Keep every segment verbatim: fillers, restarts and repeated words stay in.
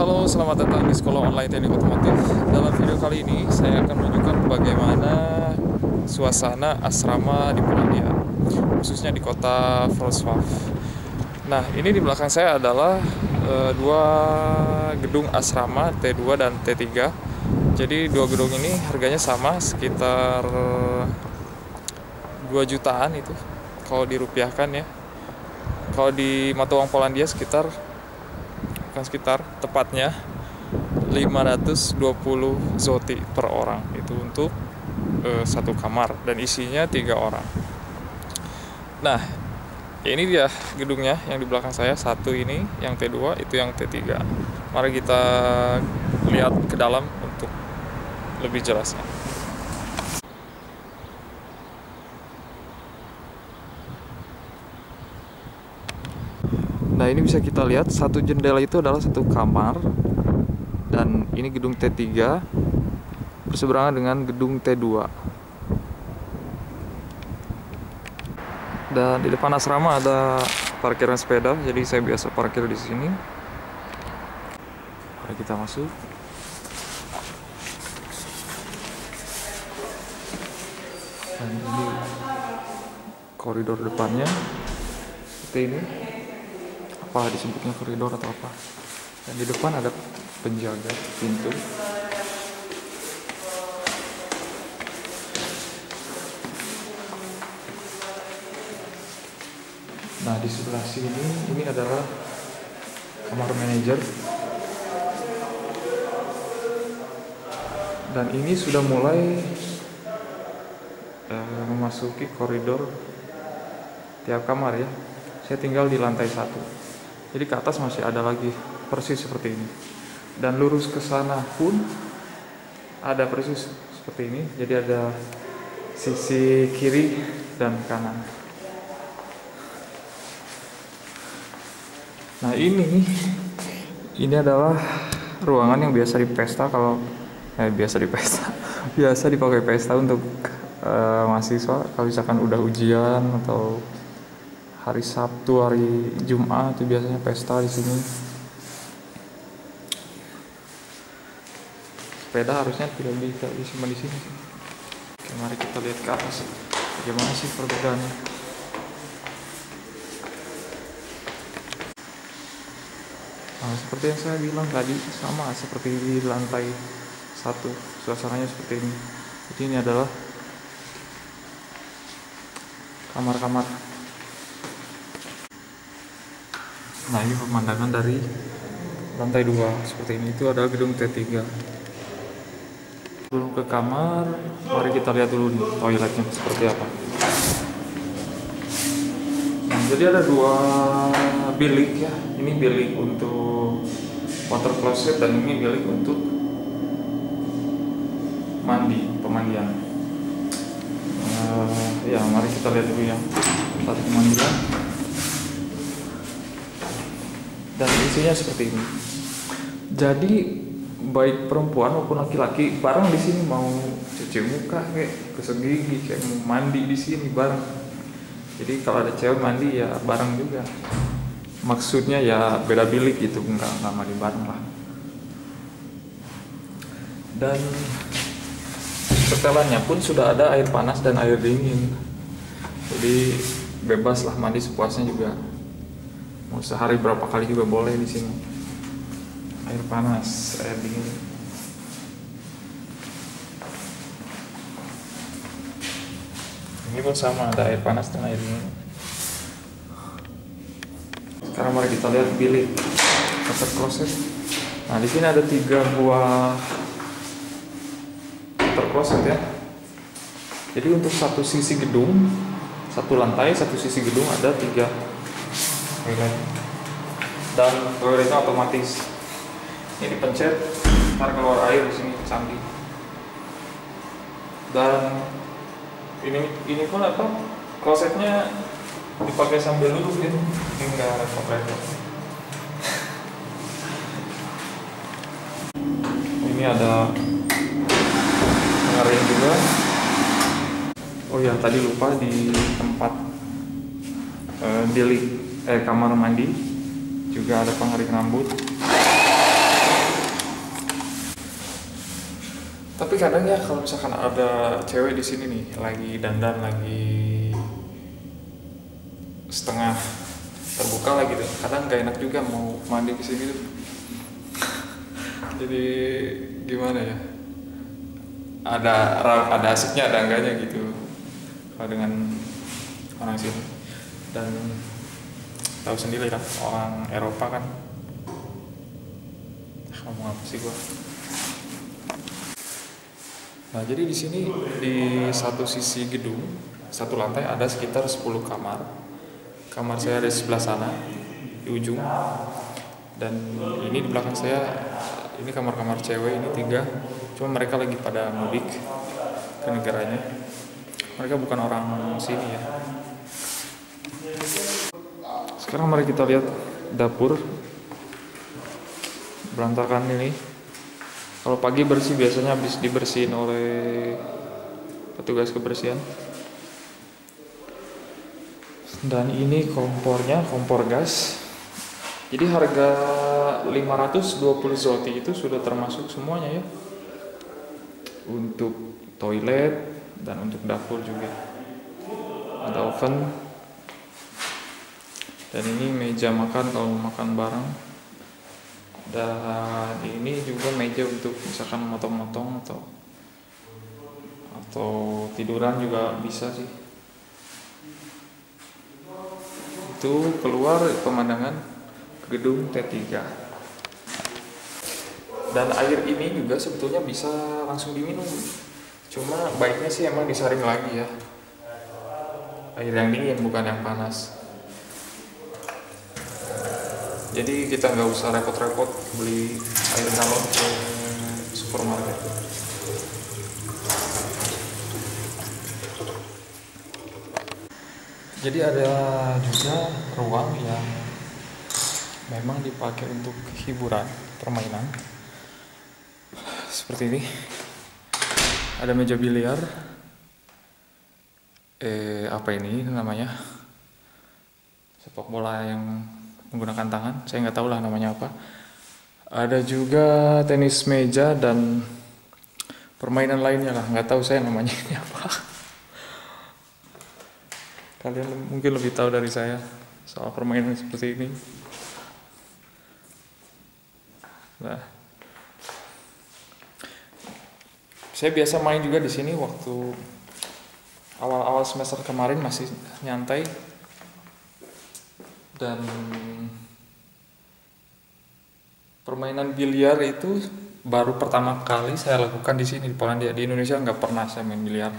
Halo, selamat datang di Sekolah Online Teknik Otomotif. Dalam video kali ini, saya akan menunjukkan bagaimana suasana asrama di Polandia, khususnya di kota Wrocław. Nah, ini di belakang saya adalah e, dua gedung asrama T dua dan T tiga. Jadi dua gedung ini harganya sama, sekitar dua jutaan itu kalau dirupiahkan ya. Kalau di mata uang Polandia sekitar bukan sekitar tepatnya lima ratus dua puluh zloty per orang, itu untuk e, satu kamar dan isinya tiga orang. Nah, ini dia gedungnya yang di belakang saya, satu ini yang T dua, itu yang T tiga. Mari kita lihat ke dalam untuk lebih jelasnya. Nah, ini bisa kita lihat satu jendela itu adalah satu kamar, dan ini gedung T tiga berseberangan dengan gedung T dua. Dan di depan asrama ada parkiran sepeda, jadi saya biasa parkir di sini. Mari kita masuk. Dan ini koridor depannya seperti ini. Apa disebutnya koridor atau apa? Dan di depan ada penjaga pintu. Nah, di sebelah sini ini adalah kamar manajer. Dan ini sudah mulai eh, memasuki koridor tiap kamar ya. Saya tinggal di lantai satu. Jadi ke atas masih ada lagi persis seperti ini. Dan lurus ke sana pun ada persis seperti ini. Jadi ada sisi kiri dan kanan. Nah, ini ini adalah ruangan yang biasa di pesta kalau eh biasa di pesta. biasa dipakai pesta untuk uh, mahasiswa kalau misalkan udah ujian atau hari Sabtu, hari Jumat itu biasanya pesta di sini. Sepeda harusnya tidak bisa disimpan di sini. Oke, mari kita lihat ke atas. Bagaimana sih perbedaannya? Nah, seperti yang saya bilang tadi, sama seperti di lantai satu, suasananya seperti ini. Jadi ini adalah kamar-kamar. Nah, ini pemandangan dari lantai dua seperti ini. Itu adalah gedung T tiga. Sebelum ke kamar, mari kita lihat dulu nih toiletnya seperti apa. Nah, jadi ada dua bilik ya. Ini bilik untuk water closet dan ini bilik untuk mandi, pemandian. Uh, ya, mari kita lihat dulu yang satu pemandian. Dan isinya seperti ini. Jadi baik perempuan maupun laki-laki bareng di sini, mau cuci muka kayak gosok gigi kayak mau mandi di sini bareng. Jadi kalau ada cewek mandi ya bareng juga. Maksudnya ya beda bilik gitu, nggak nggak mandi bareng lah. Dan setelannya pun sudah ada air panas dan air dingin. Jadi bebas lah mandi sepuasnya juga. Mau sehari berapa kali juga boleh di sini. Air panas, air dingin. Ini pun sama, ada air panas dan air dingin. Sekarang mari kita lihat bilik water closet. Nah, di sini ada tiga buah water closet ya. Jadi untuk satu sisi gedung, satu lantai, satu sisi gedung ada tiga toilet. Dan toiletnya otomatis. Ini dipencet, ntar keluar air di sini, canggih. Dan ini ini pun apa? Klosetnya dipakai sambil duduk gitu. Ini enggak repot-repot. Ini ada pengering juga. Oh ya, tadi lupa di tempat eh, bilik eh kamar mandi juga ada pengering rambut. Tapi kadang ya kalau misalkan ada cewek di sini nih lagi dandan, lagi setengah terbuka lagi tuh, kadang nggak enak juga mau mandi ke sini tuh. Jadi gimana ya, ada ada asiknya ada enggaknya gitu kalau dengan orang sini. Dan tahu sendiri lah orang Eropa kan, ngomong apa sih gua. Nah jadi di sini di satu sisi gedung satu lantai ada sekitar sepuluh kamar. Kamar saya ada di sebelah sana di ujung, dan ini di belakang saya ini kamar-kamar cewek, ini tiga. Cuma mereka lagi pada mudik ke negaranya, mereka bukan orang sini ya. Sekarang mari kita lihat dapur berantakan ini. Kalau pagi bersih biasanya habis dibersihin oleh petugas kebersihan. Dan ini kompornya, kompor gas. Jadi harga lima ratus dua puluh zloty itu sudah termasuk semuanya ya. Untuk toilet dan untuk dapur juga. Ada oven. Dan ini meja makan kalau makan bareng. Dan ini juga meja untuk misalkan motong-motong atau atau tiduran juga bisa sih. Itu keluar pemandangan gedung T tiga. Dan air ini juga sebetulnya bisa langsung diminum. Cuma baiknya sih emang disaring lagi ya. Air yang dingin bukan yang panas. Jadi kita nggak usah repot-repot beli air galon ke supermarket. Jadi ada juga ruang yang memang dipakai untuk hiburan, permainan. Seperti ini. Ada meja biliar. Eh, apa ini namanya? Sepak bola yang menggunakan tangan, saya nggak tahu lah namanya apa. Ada juga tenis meja dan permainan lainnya lah, nggak tahu saya namanya ini apa. Kalian mungkin lebih tahu dari saya soal permainan seperti ini. Nah, saya biasa main juga di sini waktu awal-awal semester kemarin, masih nyantai. Dan permainan biliar itu baru pertama kali saya lakukan di sini di Polandia. Di Indonesia nggak pernah saya main biliar.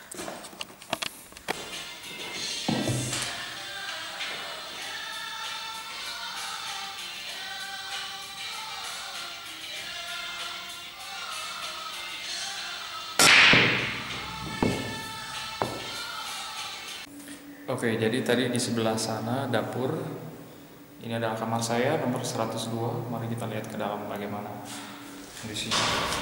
Oke, jadi tadi di sebelah sana dapur. Ini adalah kamar saya nomor seratus dua. Mari kita lihat ke dalam bagaimana kondisinya.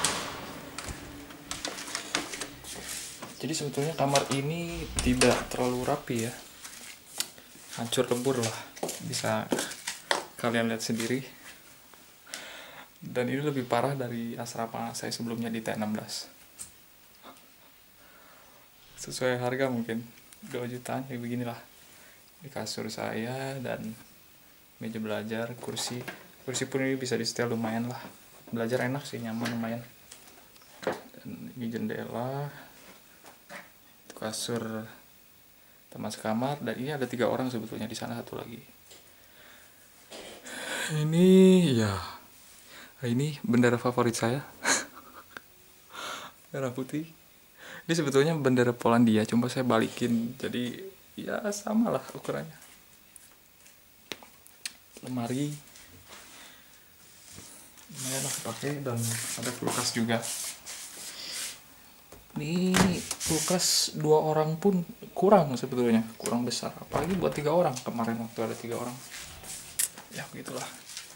Jadi sebetulnya kamar ini tidak terlalu rapi ya. Hancur lebur lah. Bisa kalian lihat sendiri. Dan ini lebih parah dari asrama saya sebelumnya di T enam belas. Sesuai harga mungkin dua jutaan, kayak beginilah. Di kasur saya dan meja belajar, kursi kursi pun ini bisa di setel lumayan lah, belajar enak sih, nyaman lumayan. Dan ini jendela, itu kasur teman sekamar. Dan ini ada tiga orang sebetulnya, di sana satu lagi. Ini ya, ini bendera favorit saya. Merah putih. Ini sebetulnya bendera Polandia, cuma saya balikin, jadi ya sama lah ukurannya. Lemari lumayan lah pakai, dan ada kulkas juga. Ini kulkas dua orang pun kurang sebetulnya, kurang besar, apalagi buat tiga orang. Kemarin waktu ada tiga orang, ya begitulah.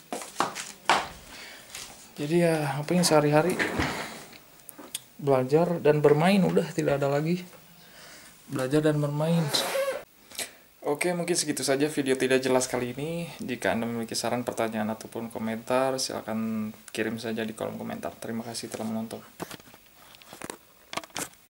Jadi ya apa yang sehari-hari belajar dan bermain, udah tidak ada lagi belajar dan bermain. Oke, mungkin segitu saja video tidak jelas kali ini. Jika Anda memiliki saran, pertanyaan, ataupun komentar, silakan kirim saja di kolom komentar. Terima kasih telah menonton.